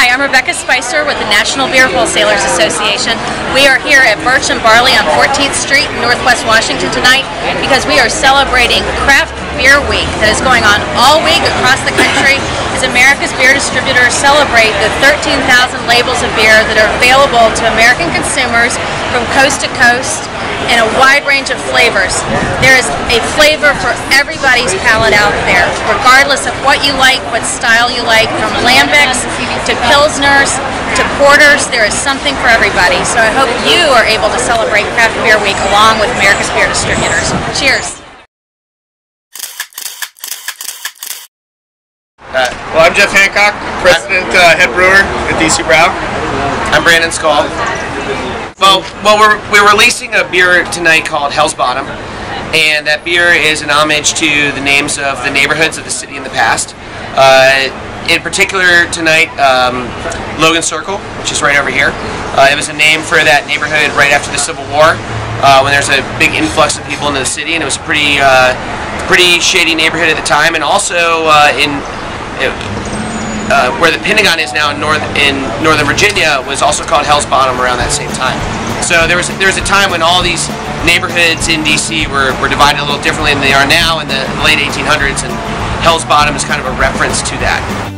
Hi, I'm Rebecca Spicer with the National Beer Wholesalers Association. We are here at Birch and Barley on 14th Street in Northwest Washington tonight because we are celebrating Craft Beer Week that is going on all week across the country as America's beer distributors celebrate the 13,000 labels of beer that are available to American consumers from coast to coast in a wide range of flavors. There is a flavor for everybody's palate out there, regardless of what you like, what style you like, from lambics to pilsners to porters. There is something for everybody. So I hope you are able to celebrate Craft Beer Week along with America's beer distributors. Cheers. Well, I'm Jeff Hancock, President, Head Brewer at DC Brow. I'm Brandon Skull. Well, we're releasing a beer tonight called Hell's Bottom, and that beer is an homage to the names of the neighborhoods of the city in the past. In particular tonight, Logan Circle, which is right over here. It was a name for that neighborhood right after the Civil War, when there's a big influx of people into the city, and it was a pretty shady neighborhood at the time, and also where the Pentagon is now in Northern Virginia was also called Hell's Bottom around that same time. So there was a time when all these neighborhoods in DC were divided a little differently than they are now in the late 1800s, and Hell's Bottom is kind of a reference to that.